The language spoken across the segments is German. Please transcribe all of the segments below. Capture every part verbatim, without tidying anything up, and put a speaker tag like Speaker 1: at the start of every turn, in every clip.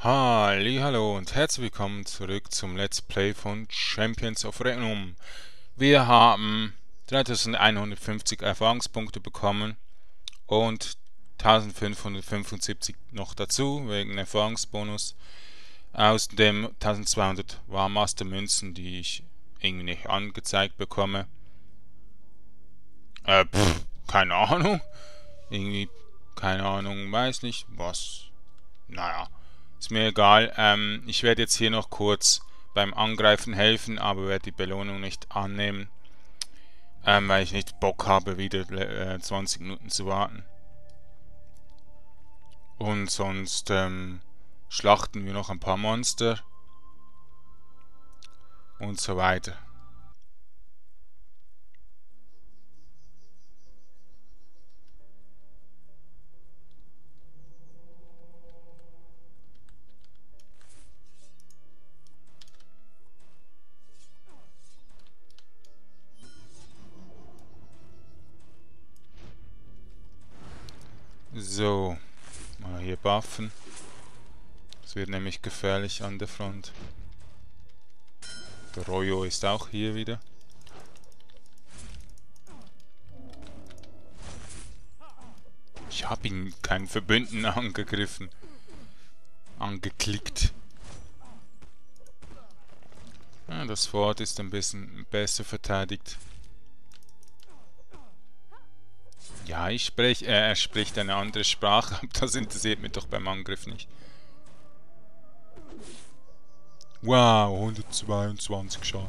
Speaker 1: Hallihallo und herzlich willkommen zurück zum Let's Play von Champions of Regnum. Wir haben dreitausendeinhundertfünfzig Erfahrungspunkte bekommen und eintausendfünfhundertfünfundsiebzig noch dazu, wegen Erfahrungsbonus. Außerdem eintausendzweihundert war Master Münzen, die ich irgendwie nicht angezeigt bekomme. Äh, pff, keine Ahnung. Irgendwie, keine Ahnung, weiß nicht, was. Naja. Ist mir egal. Ähm, ich werde jetzt hier noch kurz beim Angreifen helfen, aber werde die Belohnung nicht annehmen, ähm, weil ich nicht Bock habe, wieder äh, zwanzig Minuten zu warten. Und sonst ähm, schlachten wir noch ein paar Monster und so weiter. So, mal hier buffen. Es wird nämlich gefährlich an der Front. Der Royo ist auch hier wieder. Ich habe ihn keinen Verbündeten angegriffen. Angeklickt. Ja, das Fort ist ein bisschen besser verteidigt. Ja, ich spreche, äh, er spricht eine andere Sprache, aber das interessiert mich doch beim Angriff nicht. Wow, hundertzweiundzwanzig Schaden.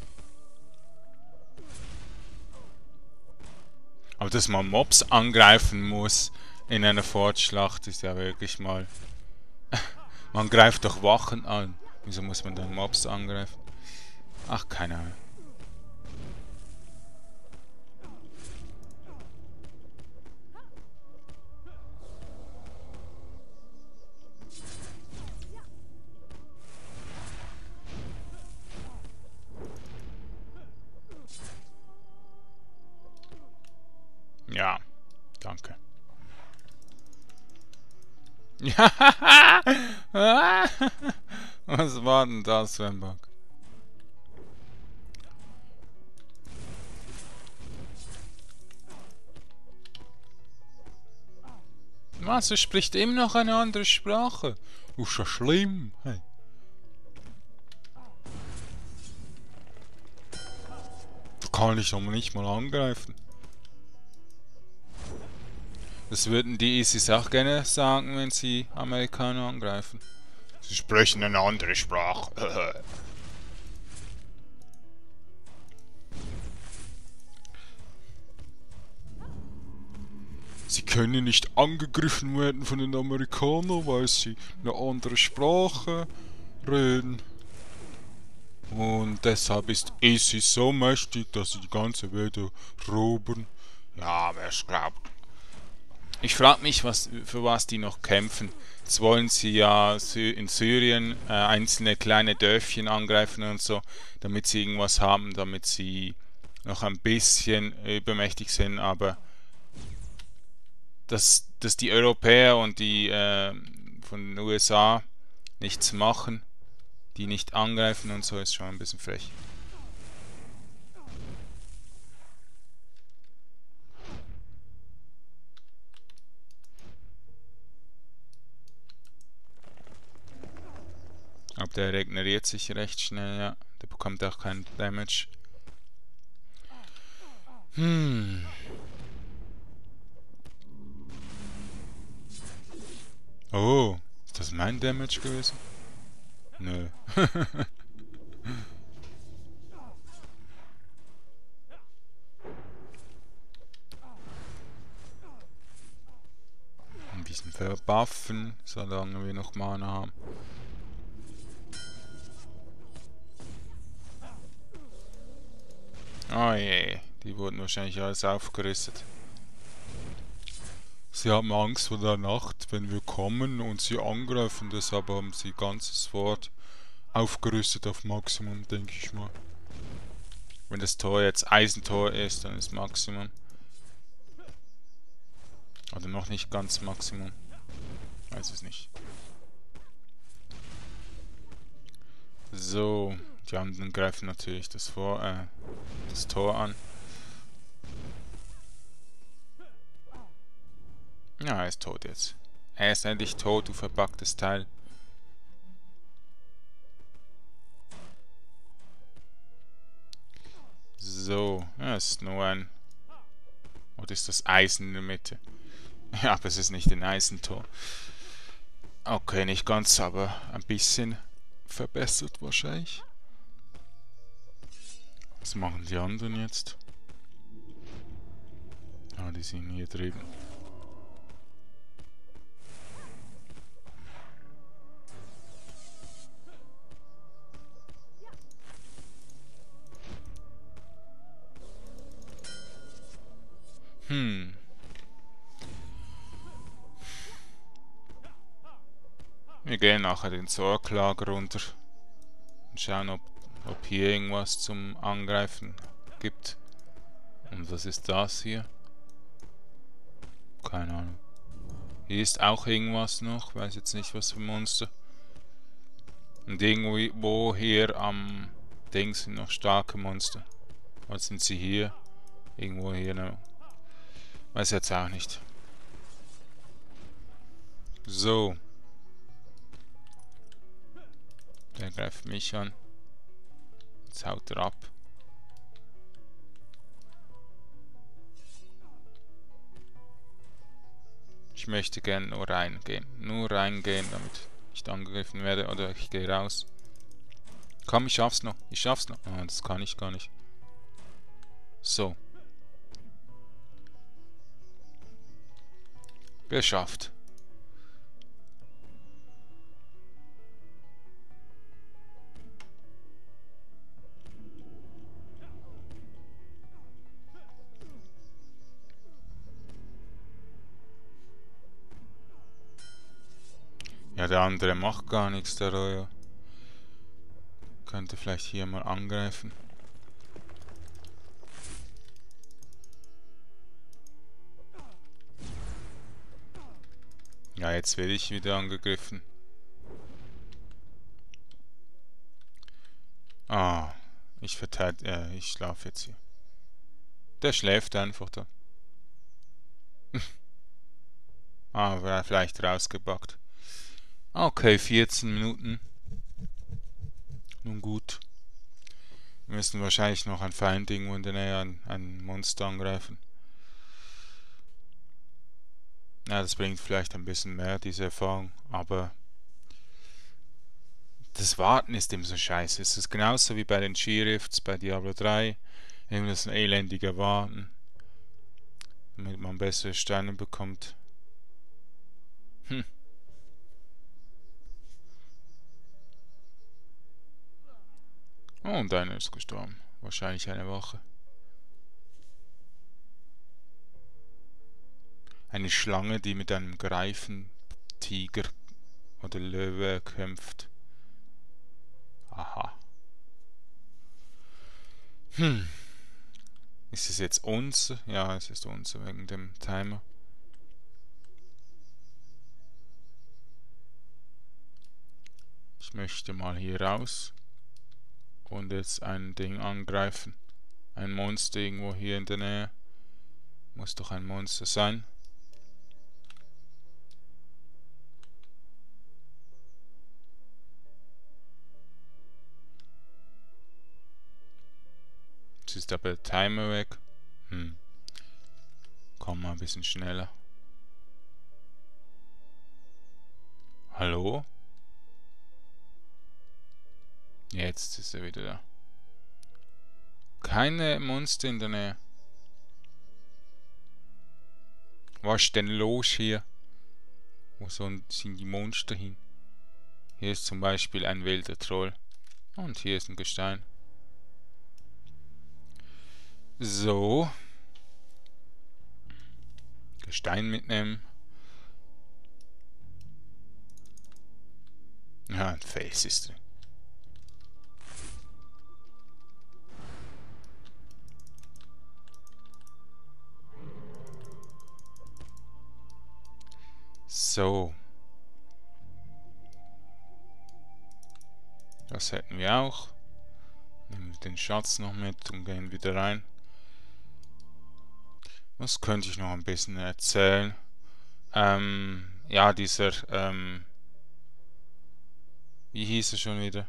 Speaker 1: Aber dass man Mobs angreifen muss in einer Fortschlacht ist ja wirklich mal... Man greift doch Wachen an. Wieso muss man dann Mobs angreifen? Ach, keine Ahnung. Ja, danke. Was war denn das für ein Bug? Was? Er spricht immer noch eine andere Sprache. Das ist ja schlimm. Hey. Da kann ich aber nicht mal angreifen. Das würden die ISIS auch gerne sagen, wenn sie Amerikaner angreifen. Sie sprechen eine andere Sprache. Sie können nicht angegriffen werden von den Amerikanern, weil sie eine andere Sprache reden. Und deshalb ist ISIS so mächtig, dass sie die ganze Welt erobern. Ja, wer es glaubt. Ich frage mich, was, für was die noch kämpfen. Jetzt wollen sie ja in Syrien äh, einzelne kleine Dörfchen angreifen und so, damit sie irgendwas haben, damit sie noch ein bisschen übermächtig sind, aber dass, dass die Europäer und die äh, von den U S A nichts machen, die nicht angreifen und so, ist schon ein bisschen frech. Aber der regeneriert sich recht schnell, ja. Der bekommt auch keinen Damage. Hm. Oh, ist das mein Damage gewesen? Nö. Ein bisschen verbuffen, solange wir noch Mana haben. Oh je, die wurden wahrscheinlich alles aufgerüstet. Sie haben Angst vor der Nacht, wenn wir kommen und sie angreifen, deshalb haben sie ganzes Fort aufgerüstet auf Maximum, denke ich mal. Wenn das Tor jetzt Eisentor ist, dann ist Maximum. Oder noch nicht ganz Maximum. Weiß es nicht. So, die anderen greifen natürlich das, Vor äh, das Tor an. Ja, er ist tot jetzt. Er ist endlich tot, du verpacktes Teil. So, ja, es ist nur ein... Oder ist das Eisen in der Mitte? Ja, aber es ist nicht ein Eisentor. Okay, nicht ganz, aber ein bisschen verbessert wahrscheinlich. Was machen die anderen jetzt? Ah, die sind hier drüben. Hm. Wir gehen nachher den Sorglager runter und schauen, ob, ob hier irgendwas zum Angreifen gibt. Und was ist das hier? Keine Ahnung. Hier ist auch irgendwas noch, weiß jetzt nicht was für Monster. Und irgendwo hier am Ding sind noch starke Monster. Was sind sie hier? Irgendwo hier noch. Weiß jetzt auch nicht. So. Der greift mich an. Jetzt haut er ab. Ich möchte gerne nur reingehen. Nur reingehen, damit ich nicht angegriffen werde. Oder ich gehe raus. Komm, ich schaff's noch. Ich schaff's noch. Ah, das kann ich gar nicht. So. Geschafft. Ja, der andere macht gar nichts, der Royo. Könnte vielleicht hier mal angreifen. Ja, jetzt werde ich wieder angegriffen. Ah, ich verteidige, äh, ich schlafe jetzt hier. Der schläft einfach da. Ah, war vielleicht rausgebackt. Okay, vierzehn Minuten. Nun gut. Wir müssen wahrscheinlich noch ein Feind irgendwo in der Nähe, ein, ein Monster angreifen. Ja, das bringt vielleicht ein bisschen mehr, diese Erfahrung, aber das Warten ist immer so scheiße. Es ist genauso wie bei den She-Rifts, bei Diablo drei. Irgendwie das ein elendiger Warten, damit man bessere Steine bekommt. Hm. Oh, und einer ist gestorben. Wahrscheinlich eine Wache. Eine Schlange, die mit einem Greifen, Tiger oder Löwe kämpft. Aha. Hm. Ist es jetzt unser? Ja, es ist unser wegen dem Timer. Ich möchte mal hier raus und jetzt ein Ding angreifen. Ein Monster irgendwo hier in der Nähe. Muss doch ein Monster sein. Jetzt ist aber der Timer weg. Hm. Komm mal ein bisschen schneller. Hallo? Jetzt ist er wieder da. Keine Monster in der Nähe. Was ist denn los hier? Wo sind die Monster hin? Hier ist zum Beispiel ein wilder Troll. Und hier ist ein Gestein. So. Gestein mitnehmen. Ja, ein Fels ist drin. So. Das hätten wir auch. Nehmen wir den Schatz noch mit und gehen wieder rein. Was könnte ich noch ein bisschen erzählen? Ähm, ja, dieser, ähm, wie hieß er schon wieder?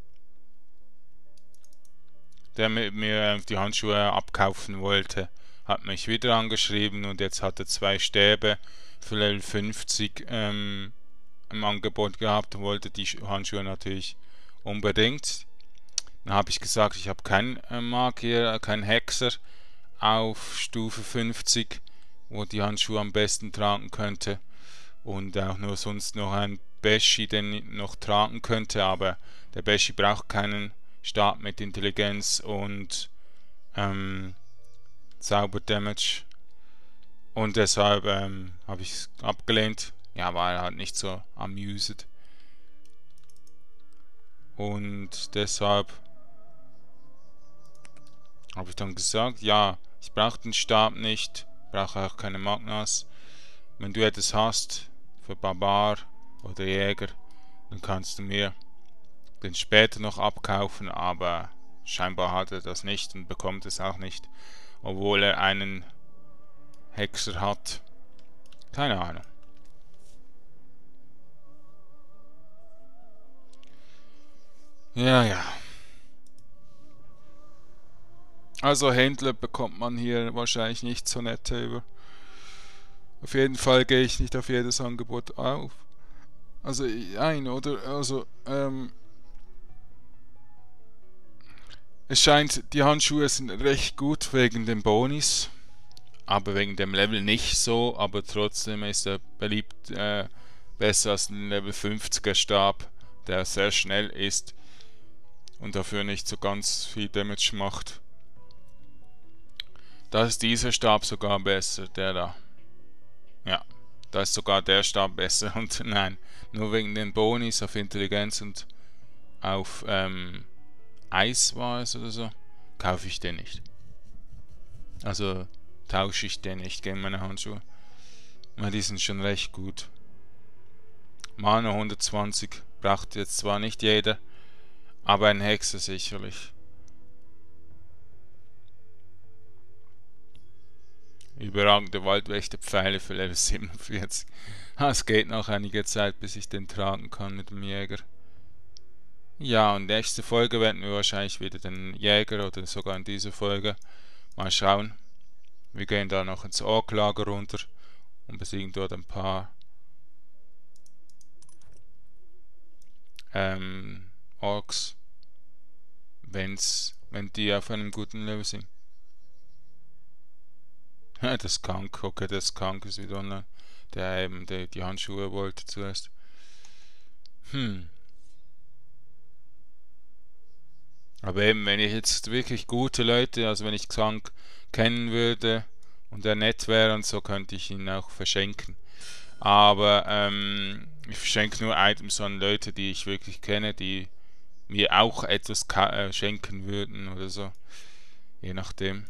Speaker 1: Der mit mir die Handschuhe abkaufen wollte, hat mich wieder angeschrieben und jetzt hat er zwei Stäbe für Level fünfzig ähm, im Angebot gehabt und wollte die Handschuhe natürlich unbedingt. Dann habe ich gesagt, ich habe keinen äh, Magier, keinen Hexer auf Stufe fünfzig, wo die Handschuhe am besten tragen könnte und auch nur sonst noch ein Beshi, den ich noch tragen könnte, aber der Beshi braucht keinen Stab mit Intelligenz und ähm, Zauber-Damage und deshalb ähm, habe ich es abgelehnt. Ja, war halt nicht so amused und deshalb habe ich dann gesagt, ja, ich brauche den Stab nicht, brauche auch keine Magnas. Wenn du etwas hast für Barbar oder Jäger, dann kannst du mir den später noch abkaufen, aber scheinbar hat er das nicht und bekommt es auch nicht, obwohl er einen Hexer hat. Keine Ahnung. Ja, ja. Also Händler bekommt man hier wahrscheinlich nicht so nett über. Auf jeden Fall gehe ich nicht auf jedes Angebot auf. Also ein, oder? Also, ähm... es scheint, die Handschuhe sind recht gut wegen den Bonis, aber wegen dem Level nicht so, aber trotzdem ist er beliebt, äh, besser als ein Level fünfziger Stab, der sehr schnell ist und dafür nicht so ganz viel Damage macht. Da ist dieser Stab sogar besser, der da. Ja, da ist sogar der Stab besser und nein, nur wegen den Bonis auf Intelligenz und auf ähm, Eis war es oder so, kaufe ich den nicht. Also tausche ich den nicht gegen meine Handschuhe. Weil die sind schon recht gut. Mana hundertzwanzig braucht jetzt zwar nicht jeder, aber ein Hexer sicherlich. Überragende Waldwächterpfeile für Level siebenundvierzig. Es geht noch einige Zeit, bis ich den tragen kann mit dem Jäger. Ja, und nächste Folge werden wir wahrscheinlich wieder den Jäger oder sogar in dieser Folge. Mal schauen. Wir gehen da noch ins Orklager runter und besiegen dort ein paar ähm, Orks, wenn's, wenn die auf einem guten Level sind. Das Skunk, okay, das Skunk ist wieder online. Der eben die, die Handschuhe wollte zuerst. Hm. Aber eben, wenn ich jetzt wirklich gute Leute, also wenn ich Xank kennen würde und er nett wäre und so, könnte ich ihn auch verschenken. Aber ähm, ich verschenke nur Items an Leute, die ich wirklich kenne, die mir auch etwas äh, schenken würden oder so. Je nachdem.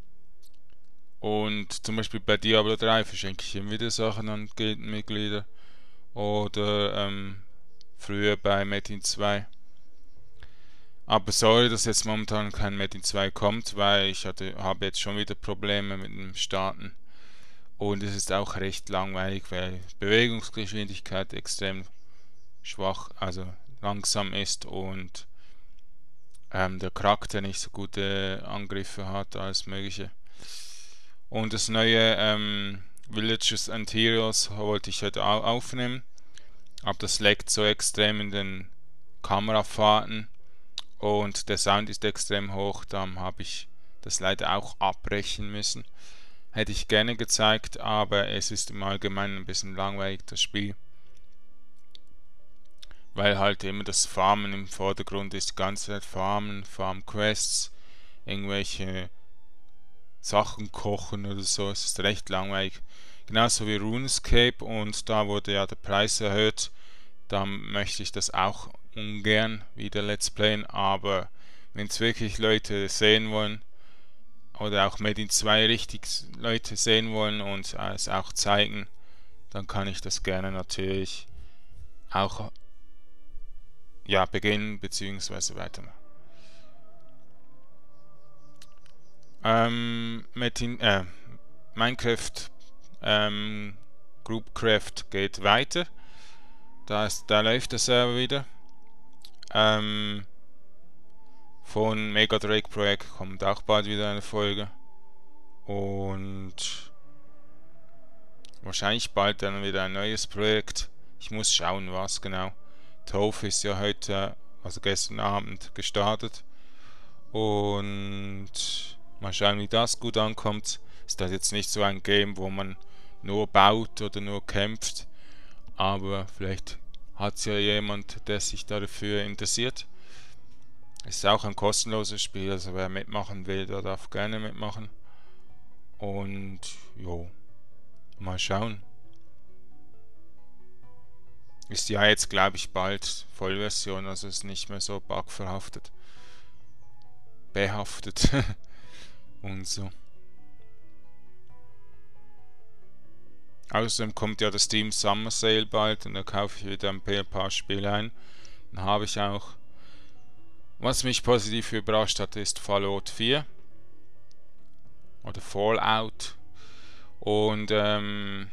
Speaker 1: Und zum Beispiel bei Diablo drei verschenke ich ihm wieder Sachen an Gildenmitglieder. Oder ähm, früher bei Metin zwei. Aber sorry, dass jetzt momentan kein Metin zwei kommt, weil ich hatte, habe jetzt schon wieder Probleme mit dem Starten. Und es ist auch recht langweilig, weil Bewegungsgeschwindigkeit extrem schwach, also langsam ist und ähm, der Charakter nicht so gute Angriffe hat als mögliche. Und das neue ähm, Villages and Heroes wollte ich heute auch aufnehmen, aber das leckt so extrem in den Kamerafahrten und der Sound ist extrem hoch, darum habe ich das leider auch abbrechen müssen. Hätte ich gerne gezeigt, aber es ist im Allgemeinen ein bisschen langweilig, das Spiel. Weil halt immer das Farmen im Vordergrund ist, die ganze Zeit Farmen, Farm-Quests, irgendwelche Sachen kochen oder so, es ist recht langweilig. Genauso wie RuneScape und da wurde ja der Preis erhöht, da möchte ich das auch ungern wieder Let's Playen, aber wenn es wirklich Leute sehen wollen, oder auch Metin zwei richtig Leute sehen wollen und es auch zeigen, dann kann ich das gerne natürlich auch ja, beginnen bzw. weitermachen. Ähm, Metin, äh, Minecraft ähm, Groupcraft geht weiter. Da, ist, da läuft der Server wieder. Ähm, von Mega Drake Projekt kommt auch bald wieder eine Folge. Und wahrscheinlich bald dann wieder ein neues Projekt. Ich muss schauen, was genau. Toph ist ja heute, also gestern Abend gestartet. Und mal schauen, wie das gut ankommt. Ist das jetzt nicht so ein Game, wo man nur baut oder nur kämpft. Aber vielleicht hat es ja jemand, der sich dafür interessiert. Ist auch ein kostenloses Spiel, also wer mitmachen will, der darf gerne mitmachen. Und jo, mal schauen. Ist ja jetzt, glaube ich, bald Vollversion, also ist nicht mehr so bugverhaftet. Behaftet. Und so. Außerdem kommt ja das Steam Summer Sale bald und da kaufe ich wieder ein paar Spiele ein. Dann habe ich auch. Was mich positiv überrascht hat, ist Fallout vier. Oder Fallout. Und ähm,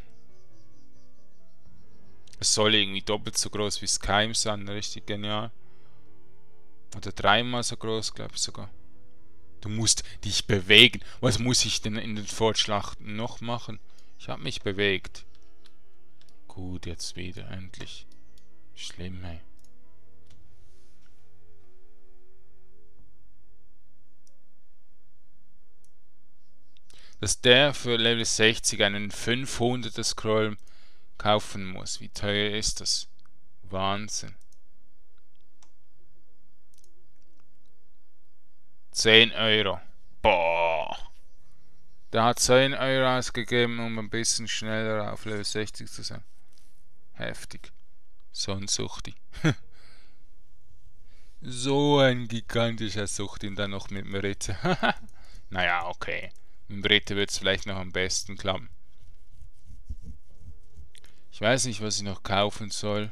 Speaker 1: es soll irgendwie doppelt so groß wie Skyrim sein, richtig genial. Oder dreimal so groß, glaube ich sogar. Du musst dich bewegen. Was muss ich denn in den Fortschlachten noch machen? Ich habe mich bewegt. Gut, jetzt wieder, endlich. Schlimm, ey. Dass der für Level sechzig einen fünfhunderter Scroll kaufen muss. Wie teuer ist das? Wahnsinn. zehn Euro. Boah. Der hat zehn Euro ausgegeben, um ein bisschen schneller auf Level sechzig zu sein. Heftig. So ein Suchti. So ein gigantischer Suchti und dann noch mit Merite. Naja, okay. Mit Merite wird es vielleicht noch am besten klappen. Ich weiß nicht, was ich noch kaufen soll.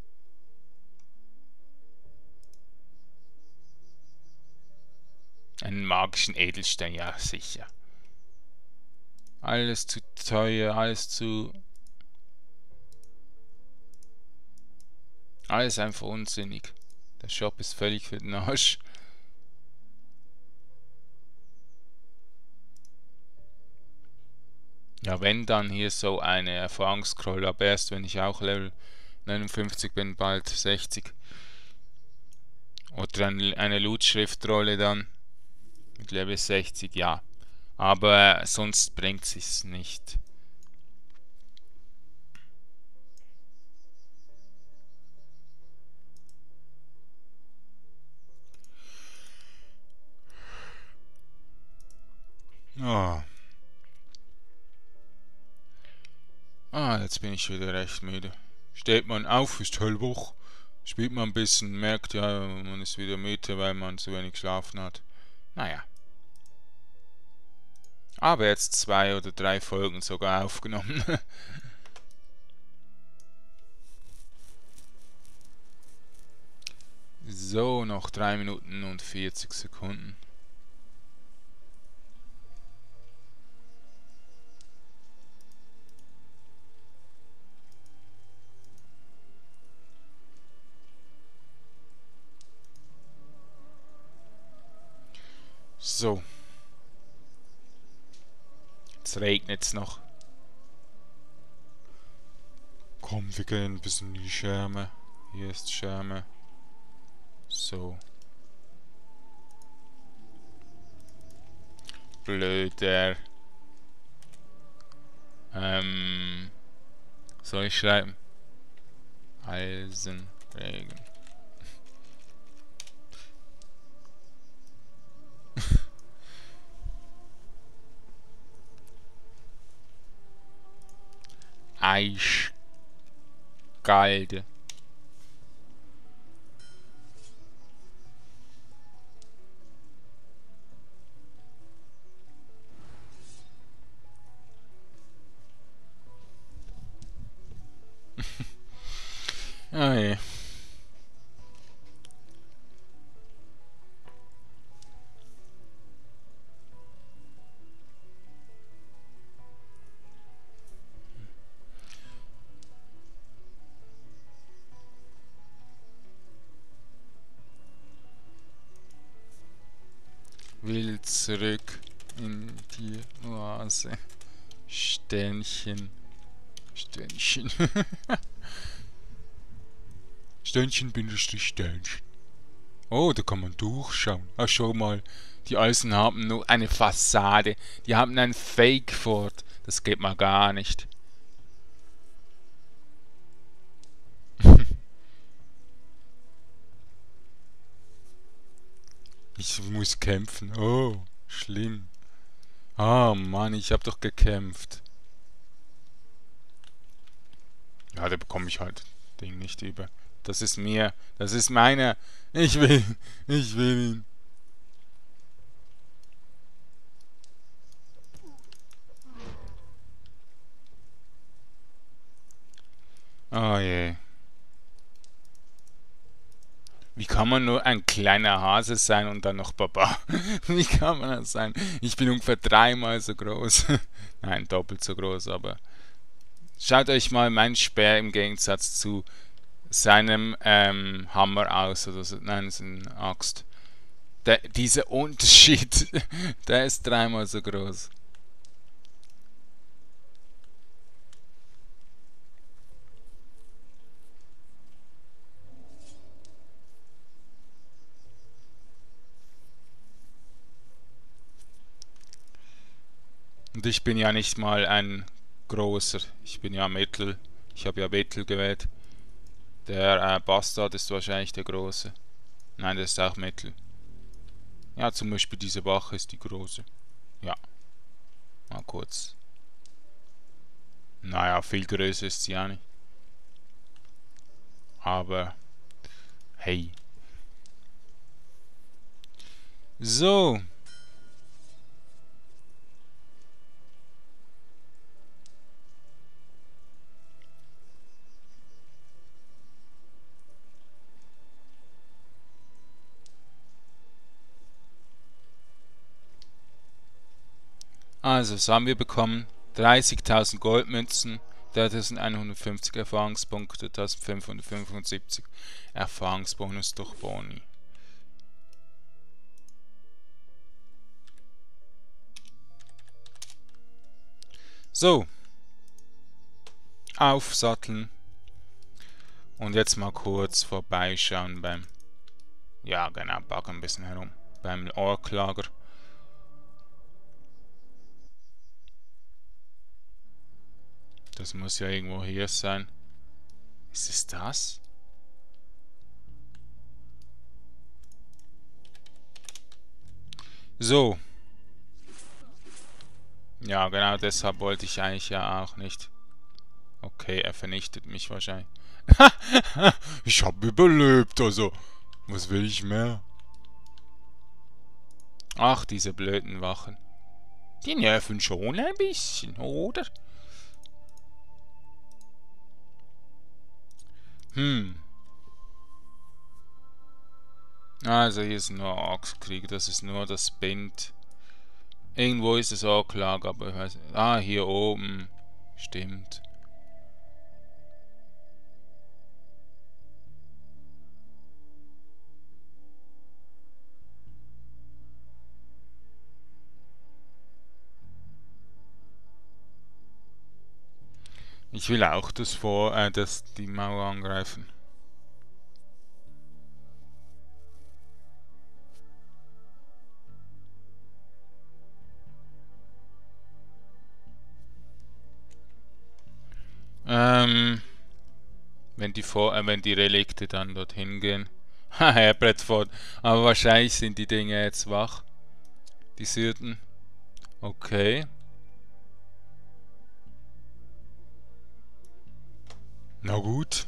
Speaker 1: Einen magischen Edelstein, ja sicher. Alles zu teuer, alles zu... Alles einfach unsinnig. Der Shop ist völlig für den Arsch. Ja, wenn dann hier so eine Erfahrungsscroll, aber erst wenn ich auch Level neunundfünfzig bin, bald sechzig. Oder eine Loot-Schriftrolle dann mit Level sechzig, ja. Aber sonst bringt sich's nicht. Ah. Ah, jetzt bin ich wieder recht müde. Steht man auf, ist hellwach, spielt man ein bisschen, merkt ja, man ist wieder müde, weil man zu wenig geschlafen hat. Naja. Aber jetzt zwei oder drei Folgen sogar aufgenommen. So, noch drei Minuten und vierzig Sekunden. So. Jetzt regnet es noch. Komm, wir gehen ein bisschen in die Scherme. Hier ist Scherme. So. Blöder. Ähm. Soll ich schreiben? Eisenregen. Eischgalde. Ah je. will zurück in die Oase. Sternchen. Sternchen. Sternchen bindestrich Sternchen. Oh, da kann man durchschauen. Ach, schau mal. Die Eisen haben nur eine Fassade. Die haben ein Fake Fort. Das geht mal gar nicht. Ich muss kämpfen. Oh, schlimm. Ah, Mann, ich hab doch gekämpft. Ja, da bekomme ich halt Ding nicht über. Das ist mir. Das ist meiner. Ich will. Ich will ihn. Oh je. Wie kann man nur ein kleiner Hase sein und dann noch Baba? Wie kann man das sein? Ich bin ungefähr dreimal so groß. Nein, doppelt so groß, aber schaut euch mal meinen Speer im Gegensatz zu seinem ähm, Hammer aus. Oder so. Nein, es ist eine Axt. Der, dieser Unterschied, der ist dreimal so groß. Und ich bin ja nicht mal ein großer. Ich bin ja Mittel. Ich habe ja Mittel gewählt. Der äh, Bastard ist wahrscheinlich der große. Nein, der ist auch Mittel. Ja, zum Beispiel diese Wache ist die große. Ja. Mal kurz. Naja, viel größer ist sie ja nicht. Aber hey. So. Also, was haben wir bekommen? dreißigtausend Goldmünzen, dreitausendeinhundertfünfzig Erfahrungspunkte, eintausendfünfhundertfünfundsiebzig Erfahrungsbonus durch Boni. So. Aufsatteln. Und jetzt mal kurz vorbeischauen beim... Ja, genau, packen ein bisschen herum. Beim Orklager. Das muss ja irgendwo hier sein. Ist es das? So. Ja, genau deshalb wollte ich eigentlich ja auch nicht. Okay, er vernichtet mich wahrscheinlich. Ich habe überlebt, also. Was will ich mehr? Ach, diese blöden Wachen. Die nerven schon ein bisschen, oder? Hm. Also hier ist nur Orkskrieg, das ist nur das Bind. Irgendwo ist es auch klar, aber ich weiß nicht. Ah, hier oben. Stimmt. Ich will auch das vor, äh, das die Mauer angreifen. Ähm, wenn die vor, äh, wenn die Relikte dann dorthin gehen. Haha, Bradford. Aber wahrscheinlich sind die Dinge jetzt wach. Die Syrten. Okay. Na gut.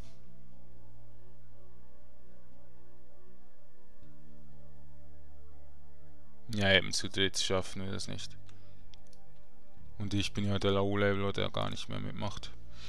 Speaker 1: Ja, eben zu dritt schaffen wir das nicht. Und ich bin ja der Low-Leveler, der gar nicht mehr mitmacht.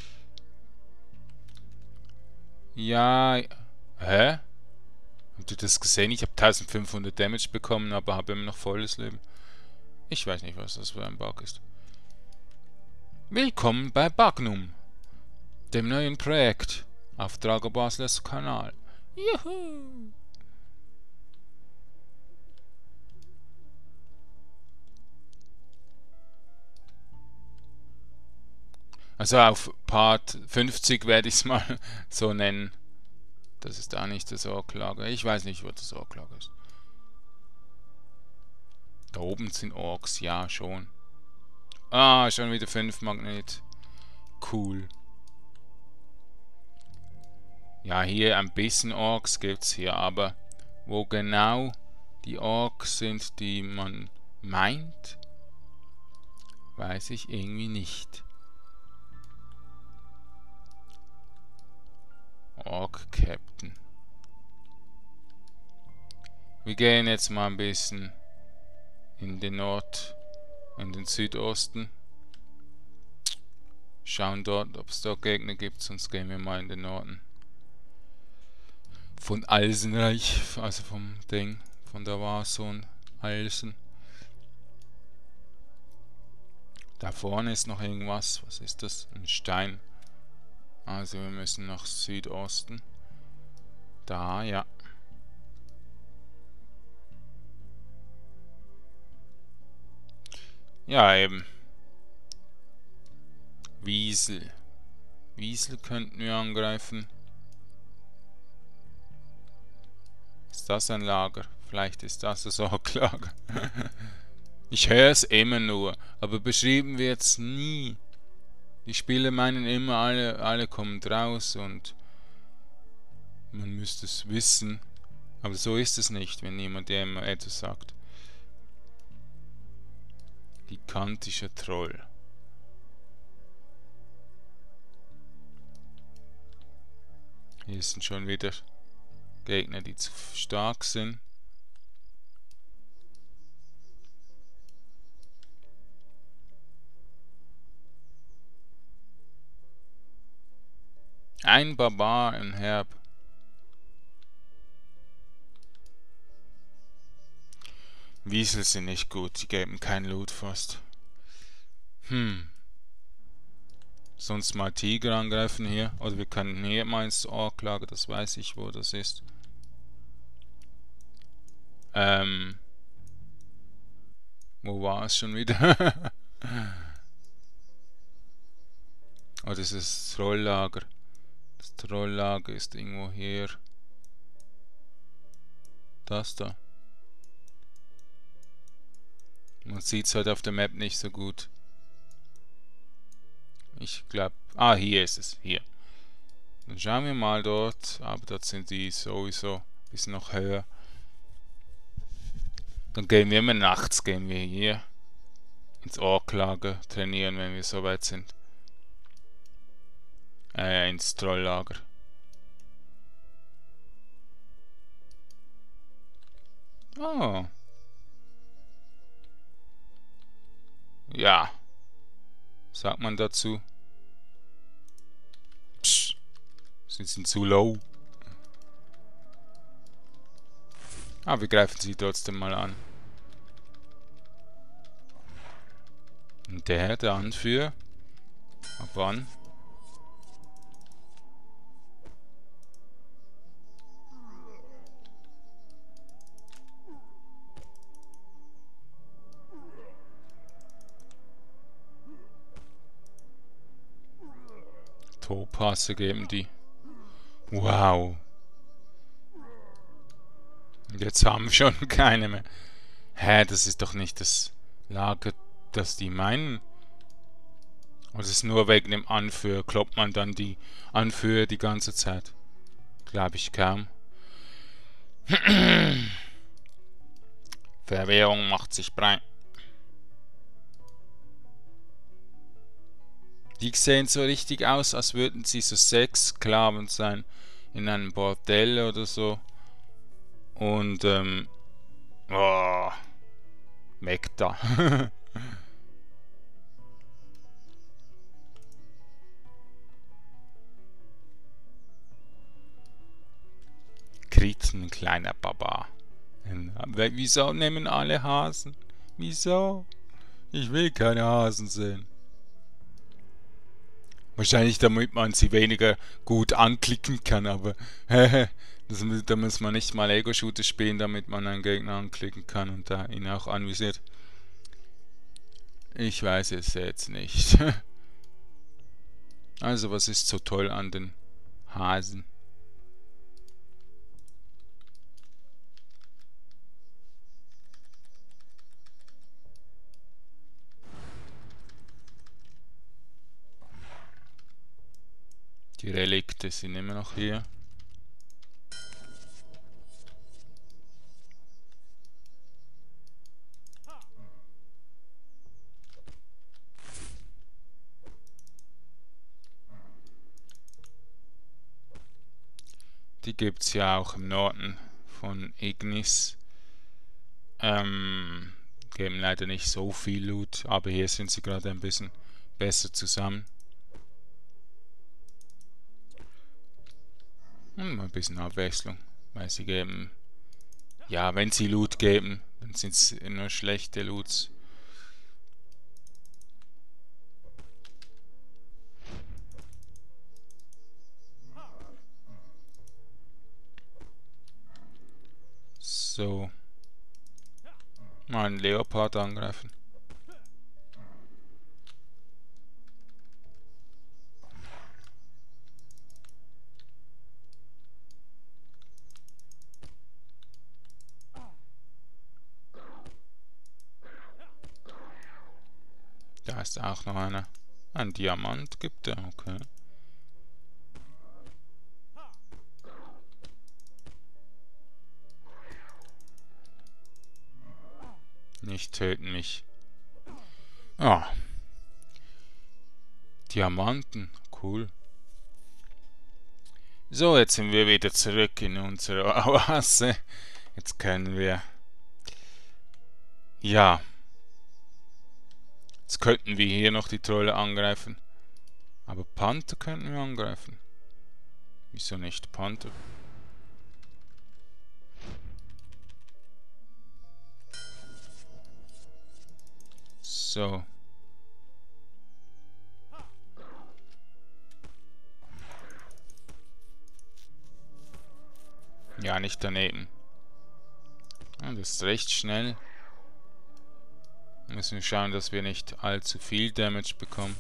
Speaker 1: Ja. Hä? Habt ihr das gesehen? Ich habe eintausendfünfhundert Damage bekommen, aber habe immer noch volles Leben. Ich weiß nicht, was das für ein Bug ist. Willkommen bei Bagnum, dem neuen Projekt auf Drago Baslers Kanal. Juhu! Also auf Part fünfzig werde ich es mal so nennen. Das ist da nicht das Orklager. Ich weiß nicht, wo das Orklager ist. Da oben sind Orks, ja schon. Ah, schon wieder fünf Magnet. Cool. Ja, hier ein bisschen Orks gibt's hier, aber wo genau die Orks sind, die man meint, weiß ich irgendwie nicht. Ork Captain. Wir gehen jetzt mal ein bisschen in den Nord, in den Südosten. Schauen dort, ob es dort Gegner gibt, sonst gehen wir mal in den Norden. Von Alsenreich, also vom Ding, von der Warzone Alsen. Da vorne ist noch irgendwas. Was ist das? Ein Stein. Also wir müssen nach Südosten. Da, ja. Ja, eben. Wiesel. Wiesel könnten wir angreifen. Ist das ein Lager? Vielleicht ist das das Orklager. Ich höre es immer nur, aber beschrieben wird es nie. Die Spieler meinen immer, alle, alle kommen raus und man müsste es wissen. Aber so ist es nicht, wenn niemand dir immer etwas sagt. Gigantischer Troll. Hier sind schon wieder Gegner, die zu stark sind. Ein Barbar, ein Herb. Wiesel sind nicht gut, die geben kein Loot fast. Hm. Sonst mal Tiger angreifen hier. Oder wir können hier mal ins Orklager, das weiß ich, wo das ist. Ähm. Wo war es schon wieder? Oh, das ist das Trolllager. Das Trolllager ist irgendwo hier. Das da. Man sieht es halt auf der Map nicht so gut. Ich glaube... Ah, hier ist es. Hier. Dann schauen wir mal dort. Aber dort sind die sowieso ein bisschen noch höher. Dann gehen wir immer nachts, gehen wir hier ins Orklager trainieren, wenn wir soweit sind. Äh, ins Trolllager. Oh. Ja. Was sagt man dazu? Psst. Sie sind zu low. Ah, wir greifen sie trotzdem mal an. Und der, der Anführer. Ab wann? Topasse geben die. Wow. Und jetzt haben wir schon keine mehr. Hä, das ist doch nicht das Lager, das die meinen. Oder ist es nur wegen dem Anführer? Kloppt man dann die Anführer die ganze Zeit? Glaube ich kaum. Verwirrung macht sich breit. Die sehen so richtig aus, als würden sie so Sexsklaven sein. In einem Bordell oder so. Und, ähm... Oh, Mekta. Kritten, kleiner Barbar. Wieso nehmen alle Hasen? Wieso? Ich will keine Hasen sehen. Wahrscheinlich damit man sie weniger gut anklicken kann, aber das, da muss man nicht mal Ego-Shooter spielen, damit man einen Gegner anklicken kann und da ihn auch anvisiert. Ich weiß es jetzt nicht. Also, was ist so toll an den Hasen? Die Relikte sind immer noch hier. Die gibt es ja auch im Norden von Ignis. Ähm, geben leider nicht so viel Loot, aber hier sind sie gerade ein bisschen besser zusammen. Und mal ein bisschen Abwechslung, weil sie geben, ja, wenn sie Loot geben, dann sind es nur schlechte Loots. So. Mal einen Leopard angreifen. Da ist auch noch einer. Ein Diamant gibt er, okay. Nicht töten mich. Ah. Diamanten, cool. So, jetzt sind wir wieder zurück in unsere Oase. Jetzt können wir... Ja. Jetzt könnten wir hier noch die Trolle angreifen. Aber Panther könnten wir angreifen. Wieso nicht Panther? So. Ja, nicht daneben. Ja, das ist recht schnell. Müssen wir schauen, dass wir nicht allzu viel Damage bekommen.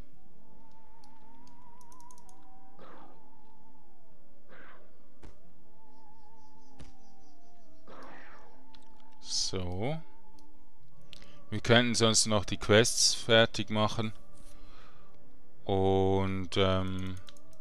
Speaker 1: So. Wir könnten sonst noch die Quests fertig machen. Und ähm,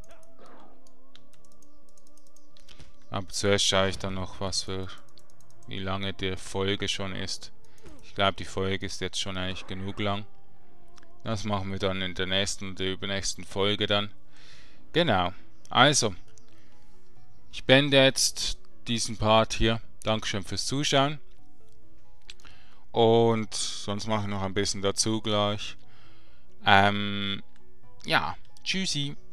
Speaker 1: aber zuerst schaue ich dann noch, was für wie lange die Folge schon ist. Ich glaube, die Folge ist jetzt schon eigentlich genug lang. Das machen wir dann in der nächsten oder übernächsten Folge dann. Genau. Also, ich beende jetzt diesen Part hier. Dankeschön fürs Zuschauen. Und sonst mache ich noch ein bisschen dazu gleich. Ähm, ja, tschüssi.